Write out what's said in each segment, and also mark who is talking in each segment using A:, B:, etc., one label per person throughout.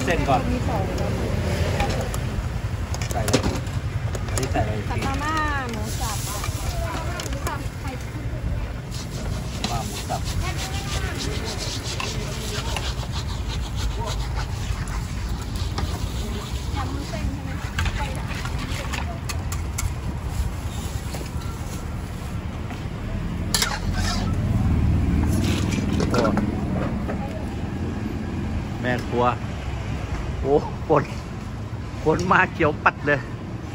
A: เส้นก่อน
B: มี2
A: ใส่เลยอันนี้ใส่อะไร
B: ผัดมาม่าหมูสับ
A: ว่าหมูสับ
B: ยำมุ้นเส้นใช่ไหม
A: แม่ครัวโอ้ฝนมาเขียวปัดเลย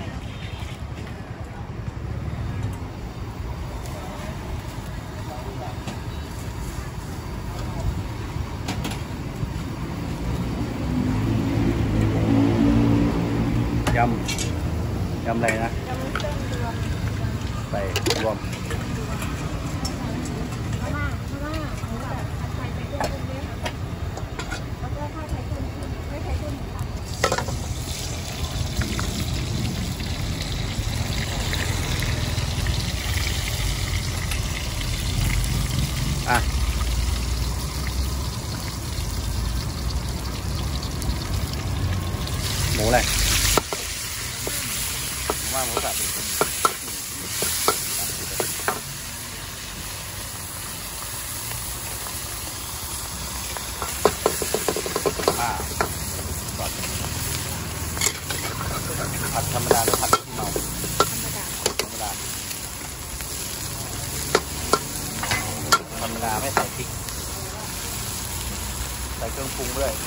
A: ยำอะไรนะ
B: ยำมุ้นเส้นรวม
A: ใส่รวม
B: มาม่าหมูสับผัดไทยใส่เครื่องปรุงด้วยแล้วก็ถ้าใช้เครื่องปรุงไม่ใช้เครื่องหมูสับ
A: อ่ะหมูอะไรว่าหมูสับก่อนผัดธรรมดาหรือผัดที่เมาธรรมดาไม่ใส่พริกใส่เครื่องปรุงด้วย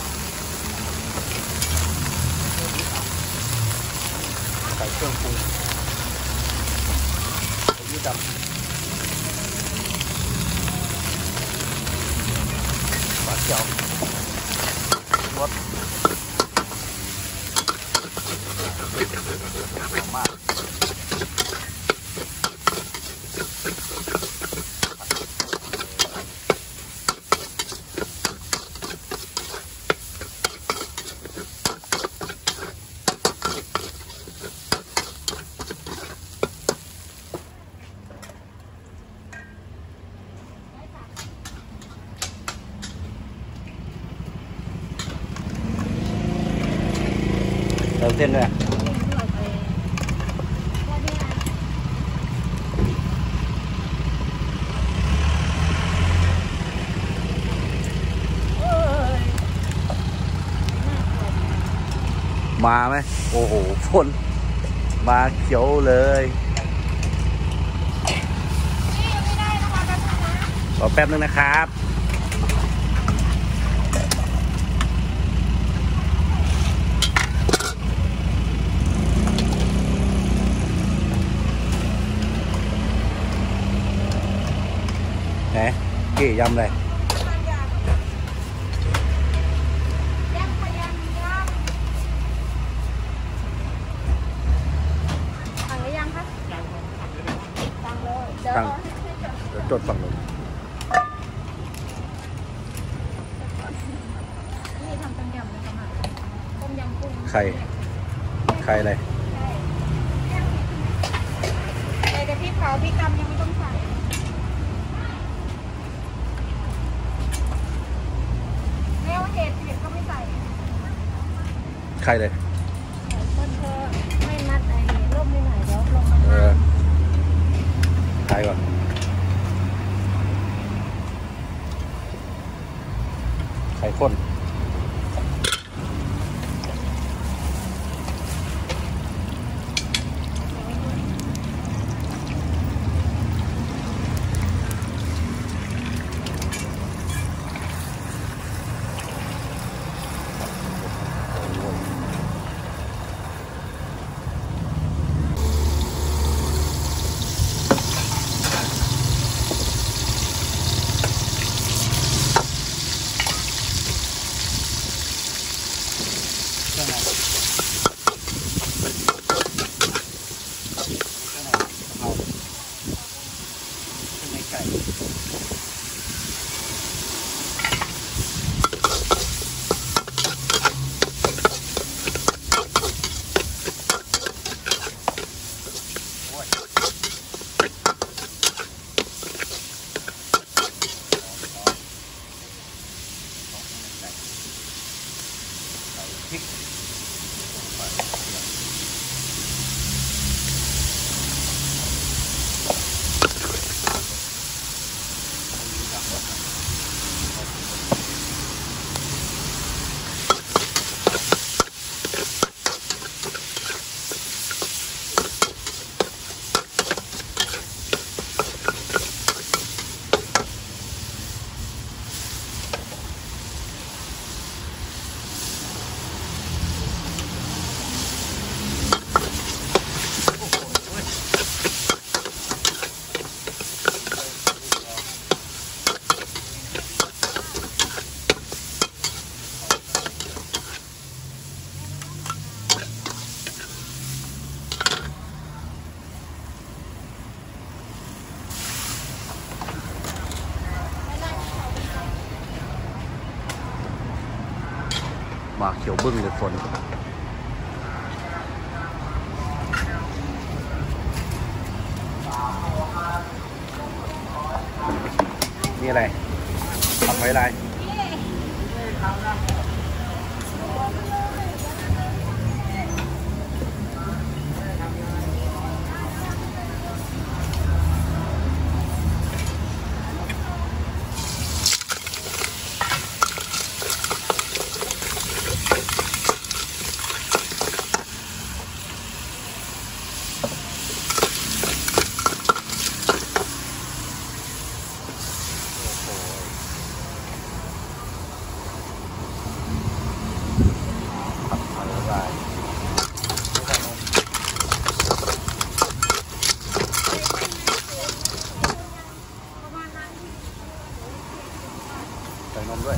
A: ใส่เครื่องปรุงซีอิ๊วดำปลาเขียวรสมากเติมเส้นด้วยมาไหมโอ้โหฝนมาเขียวเลยรอแป๊บนึงนะครับไหนกี่ยำเลยตั้งเดี๋ยวจดฝั่งนู้น
B: นี่ทำต้มยำเลยค่ะต้มยำกุ้ง
A: ไข่อะไร
B: ใส่แต่พริกเผาพริกดำยังไม่ต้องใส่แล้วเห็ดก็ไม่ใส่
A: ไข่เลย
B: คนเธอไม่มัดไอ้ร่มไม่หน่อยเดี๋ยวลงมา
A: ไข่ก่อนไข่ข้นพริกมาเขียวบึ้งเลยฝนมีอะไรทำไว้อะไรใส่นมด้วย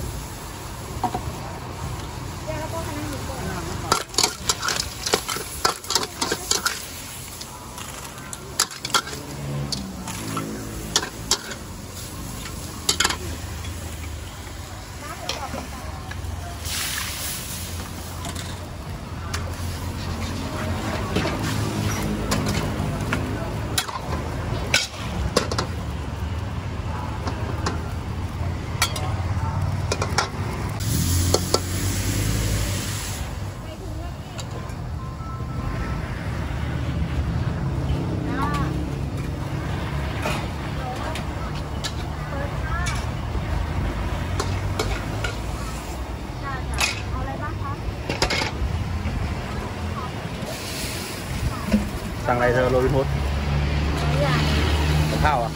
A: สั่งอะไรเธอโรบินฮูดกับข้าวอ่ะ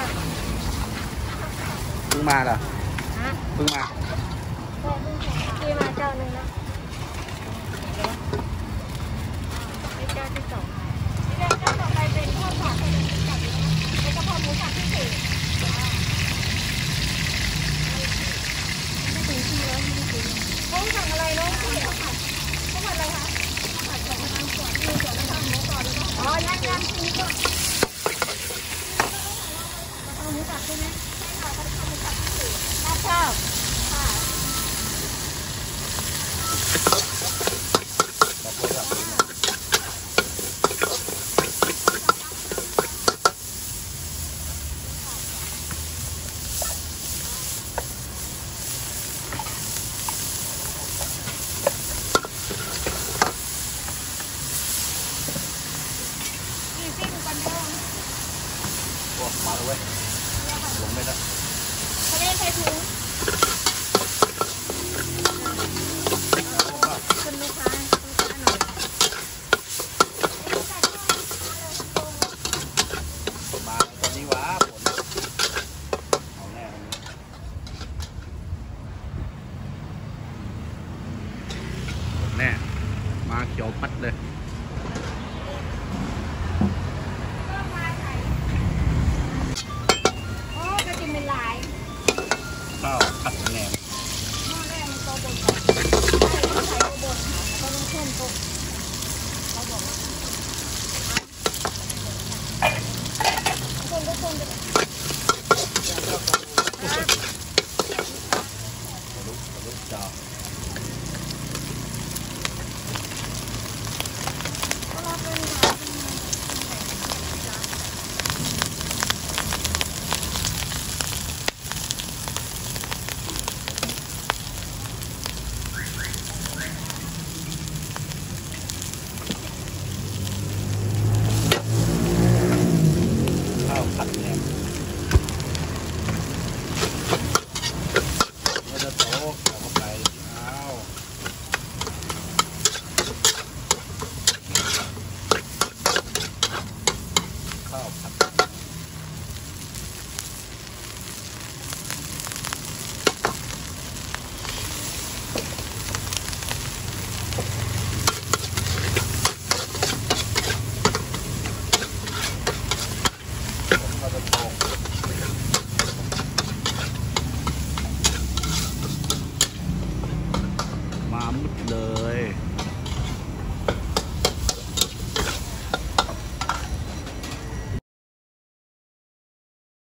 A: เพิ่งมาเหรอเพิ่งมา
B: ที่มาเจ้าหนึ่งนะเจ้าที่สองเจ้าต่อไปเป็นข้าวผัดกับแล้วก็พอหมูสับพิเศษไม่ถึงที่แล้วไม่ถึงเขาสั่งอะไรเนาะข้าวผัดอะไรคะข้าวผัดของทางสวนที่สวนทางหมูก่อนแล้วก็อ๋อยังทีนี้ก็เอาหมูสับใช่ไหมใช่ค่ะเขาทำหมูสับพิเศษน่าชอบค่ะ
A: มาเลยเว้ยลงไม่ได้
B: เขาเล่นใส่ถุงคุณลูกค้าหน่อย
A: มาตอนนี้วะฝนเอาแน่แน่มาเขียวปัดเลยข้าวผัดแหนม
B: หม้อแรกมันโตบนก่อนใช่ใส่โตบนค่ะแล้วก็ต้องขึ้นโตเขาบอกว่าคนก็คนเลย
A: ลูกจอมิดเล